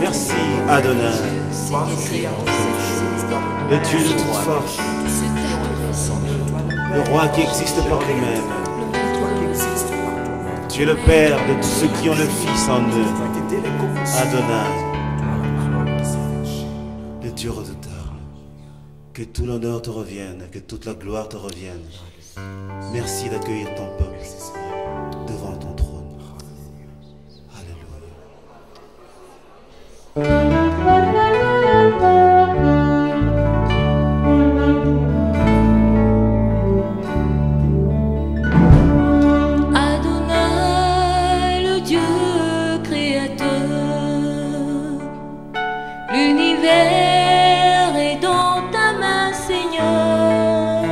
Merci Adonaï, le Dieu de toute force, le roi qui existe par lui-même. Tu es le Père de tous ceux qui ont le Fils en eux. Adonaï, le Dieu redoutable. Que tout l'honneur te revienne, que toute la gloire te revienne. Merci d'accueillir ton peuple devant ton trône. Adonaï, le Dieu créateur, l'univers est dans ta main, Seigneur.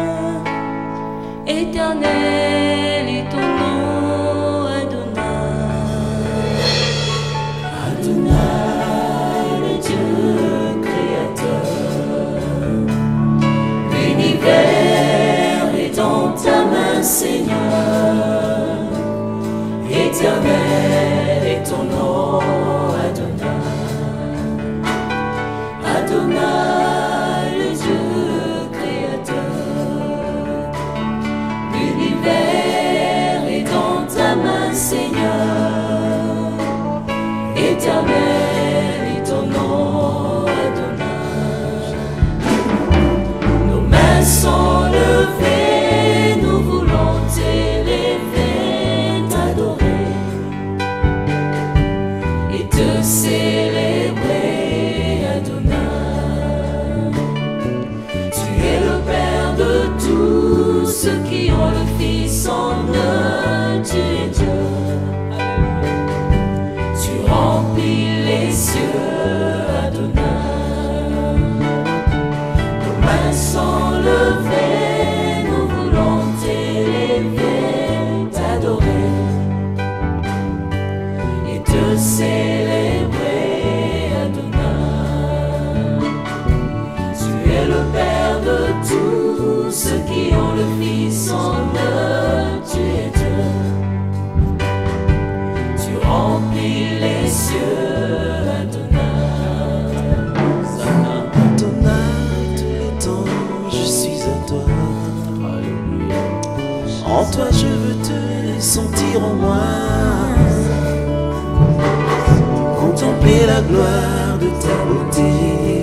Éternel est ton nom, Adonaï. Adonaï, le Dieu créateur, l'univers est dans ta main, Seigneur. Éternel est ton nom, Adonaï. Adonaï, le Dieu créateur, l'univers est dans ta main, Seigneur. Éternel est ton nom, Adonaï. Nos mains sont levées, nous voulons t'élever, t'adorer et te célébrer, Adonaï. Tu es le Père de tous ceux qui ont le Fils en eux, tu es Dieu. Tu remplis les cieux, Adonaï. Nos mains sont levées, nous voulons t'élever, t'adorer et te célébrer, Adonaï. Tu es le Père de tous ceux qui ont le Fils en eux, tu es Dieu. Tu remplis les cieux, Adonaï. Adonaï, tous les temps, je suis à toi. En toi, je veux te sentir en moi. Contempler la gloire de ta beauté.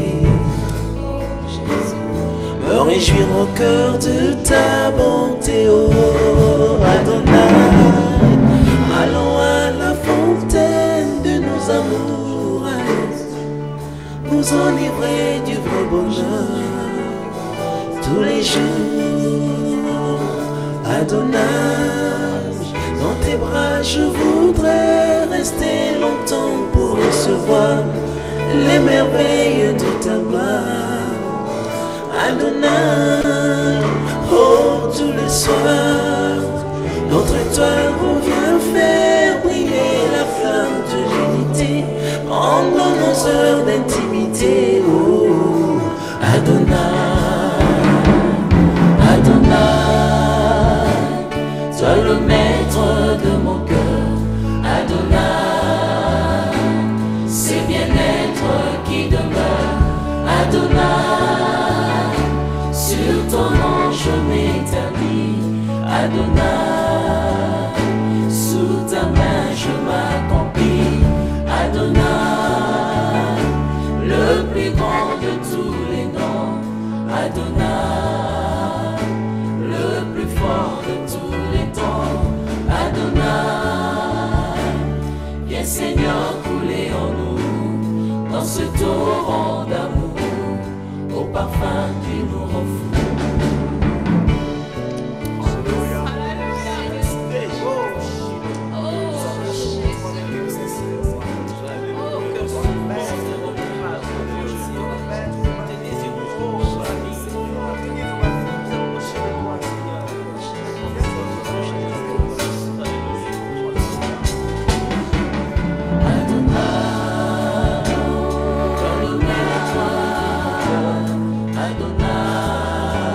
Me réjouir au cœur de ta bonté, oh Adonaï. Allons à la fontaine de nos amours, nous enivrer du vrai bonheur tous les jours. Adonaï, dans tes bras je voudrais rester longtemps pour recevoir les merveilles de ta gloire. Adonaï, oh tous les soirs, notre étoile revient faire briller la flamme de l'unité pendant nos heures d'intimité. Oh Adonaï, Adonaï, toi le maître de mon cœur. Adonaï, c'est bien-être qui demeure. Adonaï, sur ton nom je m'établis. Adonaï, sous ta main je m'accomplis. Adonaï, le plus grand de tous les noms. Adonaï, le plus fort de tous les temps. Adonaï, viens Seigneur couler en nous dans ce torrent d'amour au parfum qui nous rend fous. Adonaï,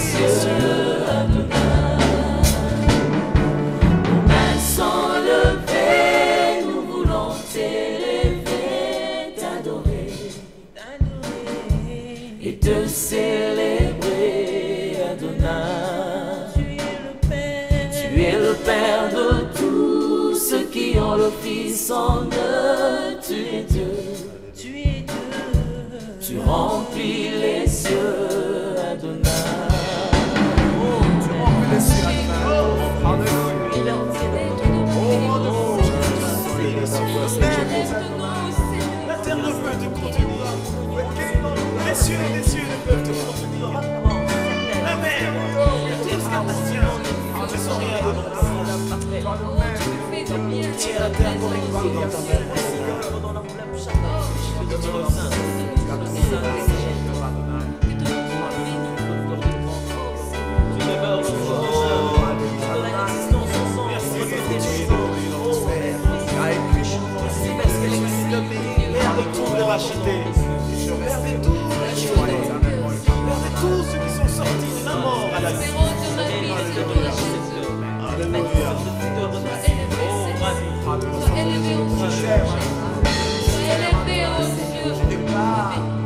cieux, Adonaï. Nos mains sont levées, nous voulons t'élever, t'adorer et te célébrer, Adonaï. Tu es le Père de tous ceux qui ont le Fils en eux. Tu es Dieu, tu remplis les cieux, Adonaï. Oh, tu remplis les cieux, Adonaï. La terre ne peut te contenir. Les cieux et les cieux ne peuvent te contenir. La mer, tout ce qui appartient, ne sont rien de Tu tiens la terre pour écouter dans ta main. Père de tous les rachetés, Père de tous les choyés, Père de tous ceux qui sont sortis de la mort à la vie. Alléluia. Élevé au cieux.